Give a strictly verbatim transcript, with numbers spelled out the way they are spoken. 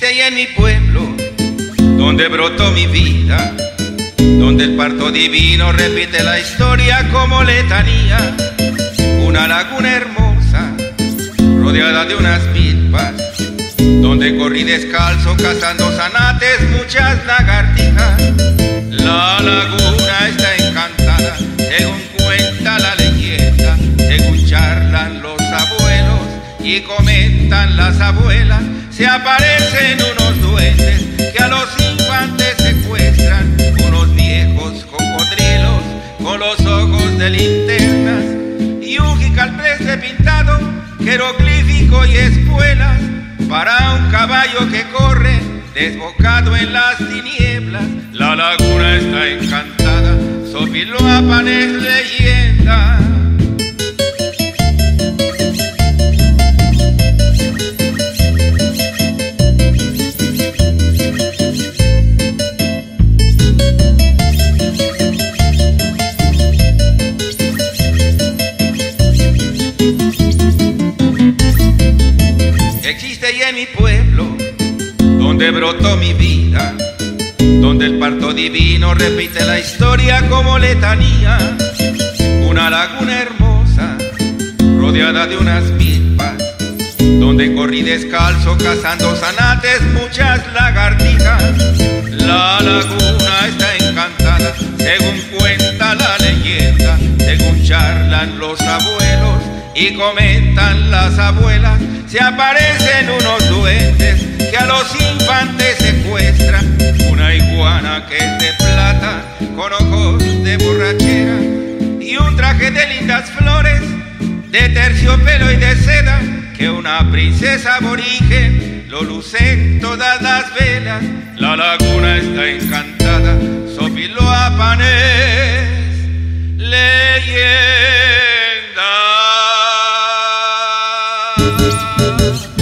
Existe ya en mi pueblo, donde brotó mi vida, donde el parto divino repite la historia como letanía. Una laguna hermosa, rodeada de unas milpas, donde corrí descalzo cazando zanates, muchas lagartijas. La laguna está encantada, según cuenta la leyenda, según charlan los abuelos y comentan las abuelas. Se aparecen unos duendes que a los infantes secuestran, unos viejos cocodrilos con los ojos de linternas y un jicalpreste pintado, jeroglífico y espuelas, para un caballo que corre desbocado en las tinieblas. La laguna está encantada, Xopiloapan es leyenda. Existe ya en mi pueblo, donde brotó mi vida, donde el parto divino repite la historia como letanía. Una laguna hermosa, rodeada de unas milpas, donde corrí descalzo cazando zanates, muchas lagartijas. La laguna está encantada, según cuenta la leyenda, según charlan los abuelos y comentan las abuelas. Se aparecen unos duendes que a los infantes secuestran, una iguana que es de plata con ojos de borrachera y un traje de lindas flores, de terciopelo y de seda, que una princesa aborigen lo luce en todas las velas. La laguna está encantada, Xopiloapan es leyenda.